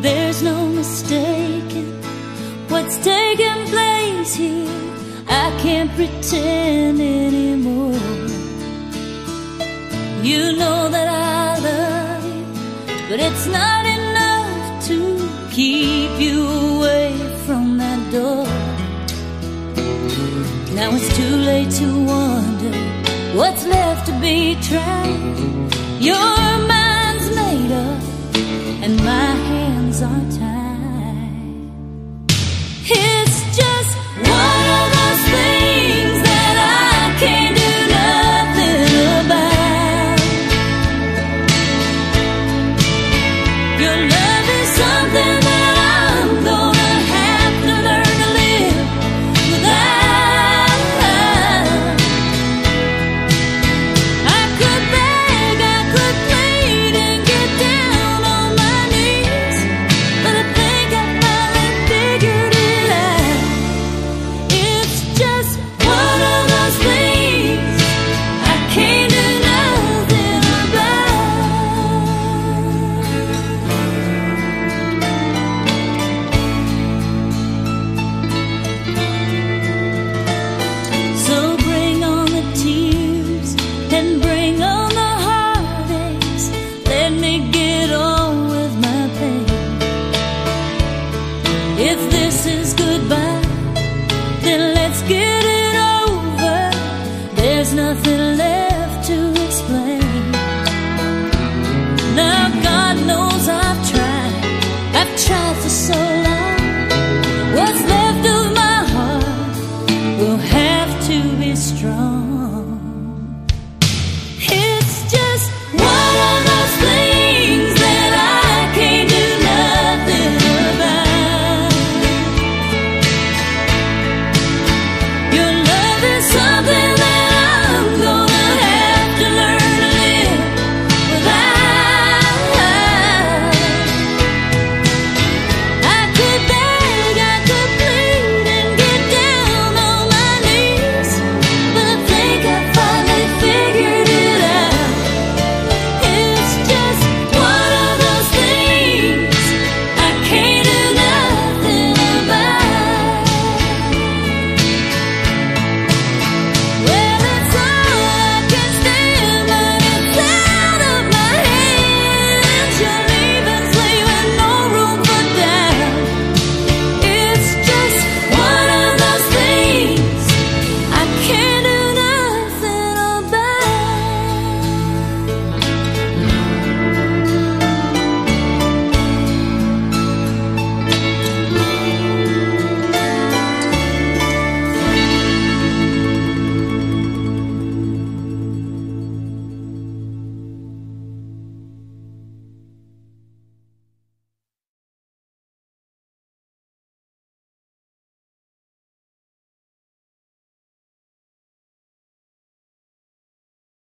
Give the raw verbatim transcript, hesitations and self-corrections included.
There's no mistaking what's taking place here. I can't pretend anymore. You know that I love you, but it's not enough to keep you away from that door. Now it's too late to wonder what's left to be tried. Your mind's made up and my hands are tied. It's just one of those things that I can't do nothing about. Your love